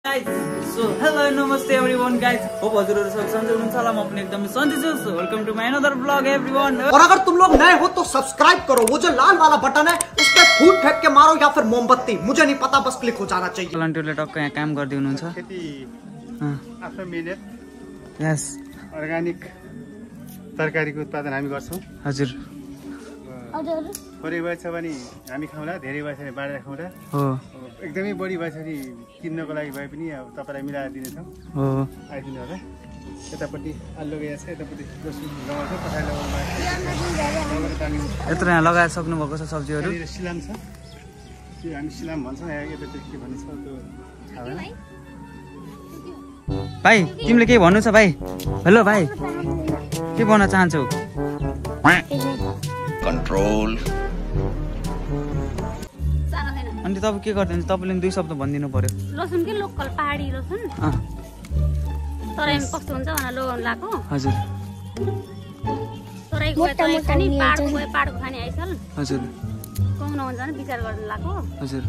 Guys, so hello namaste everyone guys. Hope हजुरहरु सब सन्चै हुनुहुन्छ होला। म पनि एकदमै सन्चै छु। So welcome to my another vlog everyone. और अगर तुम लोग नए हो तो सब्सक्राइब करो, वो जो लाल वाला बटन है उस पे फूट फेंक के मारो या फिर मोमबत्ती, मुझे नहीं पता, बस क्लिक हो जाना चाहिए। भलन्टियरले टक्क यहाँ काम गर्दै हुनुहुन्छ। खेती आफ्नो मिहिनेत यस अर्गानिक तरकारीको उत्पादन हामी गर्छौं। हजुर थोरै भएछ भने हामी खाउँला, धेरै भएछ भने बाँडेर खाउँला। हो एकदमै बढी भएछ भने किन्नको लागि भए पनि अब तपाईलाई मिलाएर दिनेछौँ। हो आइदिनु होला। यतापट्टि आलु गएको छ, यतापट्टि लसुन लगाउँछ, पठाइ लगाउनु यत्रो यहाँ लगाएर सक्नु भएको छ सब्जीहरु। सिलाम छ, त्यो हामी सिलाम भन्छौँ। यतापट्टि के भन्छ त्यो थाहा भएन। भाइ तिमीले के भन्नु छ भाइ? हेलो भाइ, के भन्न चाहन्छौ? कन्ट्रोल। अनि तपाईँ के गर्दै हुनुहुन्छ? तपाईँले दुई शब्द भनिदिनु पर्यो। लसुन के लोकल पहाडी लसुन तराईमा कस्तो हुन्छ भनेर लगाउनु लाग्यो। हजुर तराईको खाने पाहाडको खाने आइसल। हजुर पाउन हुन्छ भने विचार गर्नु लाग्यो। हजुर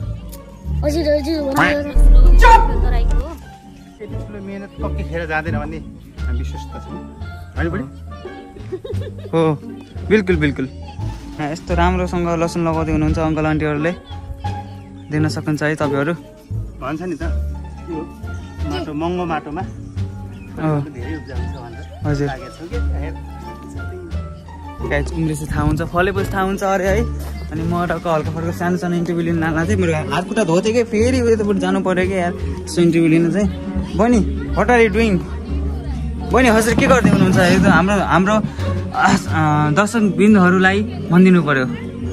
तराईको हो। यति ठुलो मेहनत पक्की खेर जाँदैन भन्ने हामी विश्वस्त छौँ। होइन बढी हो बिल्कुल बिल्कुल। यस्तो राम्रोसँग लसुन लगाउँदै हुनुहुन्छ अङ्कल आन्टीहरूले, दिन सक्नुहुन्छ है तपाईँहरू। भन्छ नि त यो माटो महँगो माटोमा धेरै उब्जाउ हुन्छ भनेर हजुर लागेको छ कि गाइस इङ्ग्लिस थाहा हुन्छ, फलेपछि थाहा हुन्छ अरे है। अनि म टक्क हल्का फल्का सानो सानो इन्टरभ्यू लिन लाँदा चाहिँ मेरो हात खुट्टा धोथेँ कि फेरि यतापट्टि जानु पऱ्यो कि यार यस्तो इन्टरभ्यू लिन चाहिँ। बहिनी व्हाट आर यु डुइङ? बहिनी हजुर के गर्दै हुनुहुन्छ? एकदम हाम्रो दर्शक बिन्दुहरूलाई भनिदिनु पर्यो।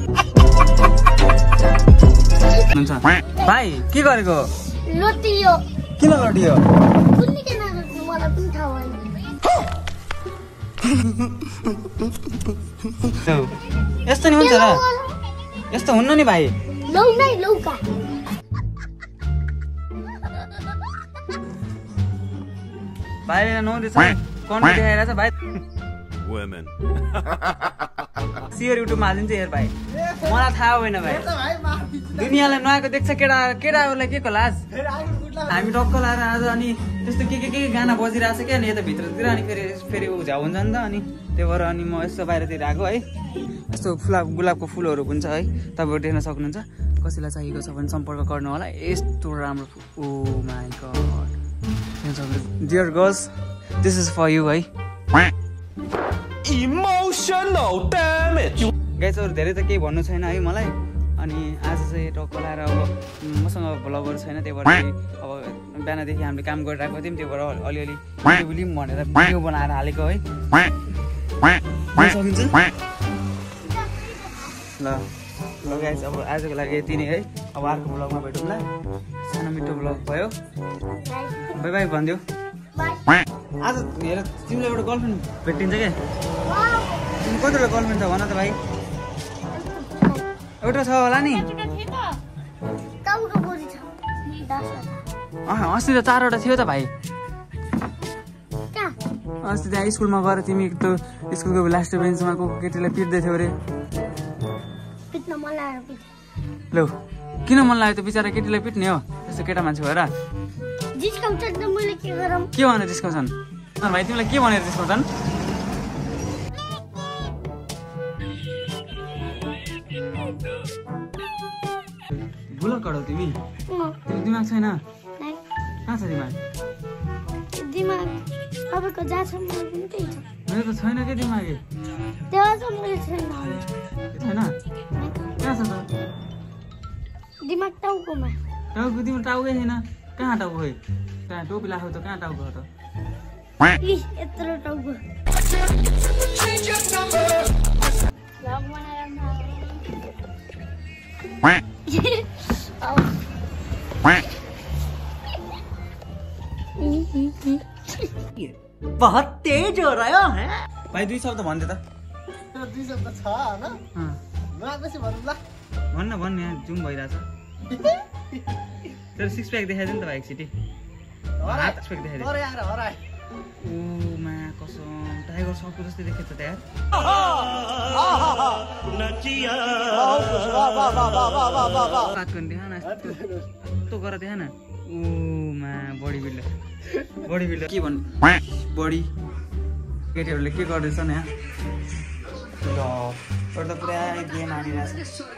हुन्छ भाइ के गरेको? लोटियो। किन लटियो? कुन्नी के नाम मलाई पनि थाहा भएन। यस्तो नि हुन्छ र? यस्तो हुन्न नि भाइ। लौ नै लौका। भाइले नहुँदैछ कन्टेन्ट देखाइरहेछ भाइ। वुमेन सियर युट्युबमा हालिदिन्छ हेर भाइ। मलाई थाहा भएन भाइ। दुनियाँलाई नआएको देख्छ केटाहरूलाई के को लाज? हामी टक्क लाएर आज अनि त्यस्तो के गाना बजिरहेको छ क्या, अनि यता भित्रतिर अनि फेरि झ्याउ हुन्छ नि त। अनि त्यो भएर अनि म यस्तो बाहिरतिर आएको है। यस्तो गुलाबको फुलहरू पनि छ है, तपाईँहरू देख्न सक्नुहुन्छ। कसैलाई चाहिएको छ भने सम्पर्क गर्नु होला। यस्तो राम्रो oh my God. Dear girls this is for you है। Emotional damage. गाइसहरू धेरै त केही भन्नु छैन है मलाई। अनि आज चाहिँ टक्क लाएर अब मसँग भ्लगहरू छैन, त्यही भएर अब बिहानदेखि हामीले काम गरिरहेको थियौँ, त्यही भएर अलिअलि भिडियो लिउँ भनेर भिडियो बनाएर हालेको है। सकिन्छ ल ल गाइस, अब आजको लागि यति नै है। अब अर्को भ्लगमा भेटौँला। सानो मिठो भ्लग भयो। बाई बाई भनिदियो। आज हेर तिमीले एउटा गर्लफ्रेन्ड भेटिन्छ क्या? तिमी कतिवटा गर्लफ्रेन्ड छ भन त भाइ? एउटा छ होला नि? अस्ति त 4वटा थियो त भाइ। अस्ति त्यहाँ स्कुलमा गएर तिमी त्यो स्कुलको लास्ट बेन्चमा को केटीलाई पिट्दै थियौ अरे। लौ किन मन लाग्यो त्यो बिचरा केटीलाई पिट्ने हो? त्यस्तो केटा मान्छे भएर के भनेर जिस्काउँछन् भाइ? तिमीलाई के भनेर जिस्काउँछन्? बुलक कडौ तिमी? तिमी दिमाग छैन? कहाँ छ दिमाग? दिमाग तपाईँको जहाँ छ मेरो पनि त्यही छ। मेरो त छैन के दिमाग? त्यो छ मेरो छैन। छैन? कहाँ छ त? दिमाग टाउकोमा। टाउको? तिम्रो टाउकै छैन। कहाँ टाउको खोइ? कहाँ टोपी लाखौ त कहाँ टाउको हो त? यत्रो टाउको। बहुत तेज हो रहा है भाइ। दुई शब्द भन्दै त। दुई शब्द छ हैन? नआएपछि भन्नु ल। भन्न यहाँ जुम भइरहेछ। तर सिक्स प्याक देखाइदियो नि त भाइ एकचोटि। सिक्स प्याक देखाइदियो। अरे यार हराए। ओ मा कसम टाइगर सको जस्तै देखेछ त यार। काट गर्न देखा न, यस्तो गर देखा न। ओ मा बडी बिल्डर के भन्नु बडी केटीहरूले के गर्दैछन् यहाँ ल त पुरा गेम हानिरहेछ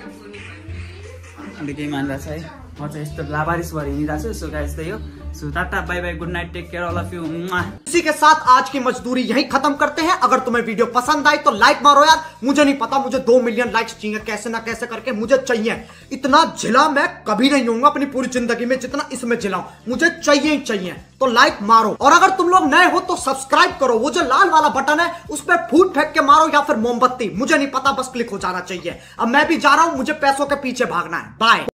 अन्त गेम हानिरहेछ है म चाहिँ यस्तो लाबारिस भएर हिँडिरहेको छु सो गाइस त्यही हो so tata bye bye good night take care all of you. इसी के साथ आज की मजदूरी यहीं खत्म करते हैं। अगर तुम्हें वीडियो पसंद आई तो लाइक मारो यार, मुझे नहीं पता, मुझे 2 मिलियन लाइक्स चाहिए कैसे ना कैसे करके, मुझे चाहिए। इतना झिला मैं कभी नहीं होऊंगा अपनी पूरी जिंदगी में जितना इसमें झिलाऊं, मुझे चाहिए ही चाहिए। तो लाइक मारो और अगर तुम लोग नए हो तो सब्सक्राइब करो, वो जो लाल वाला बटन है उस पर फूट फेंक के मारो या फिर मोमबत्ती, मुझे नहीं पता, बस क्लिक हो जाना चाहिए। अब मैं भी जा रहा हूं, मुझे पैसों के पीछे भागना है। बाय।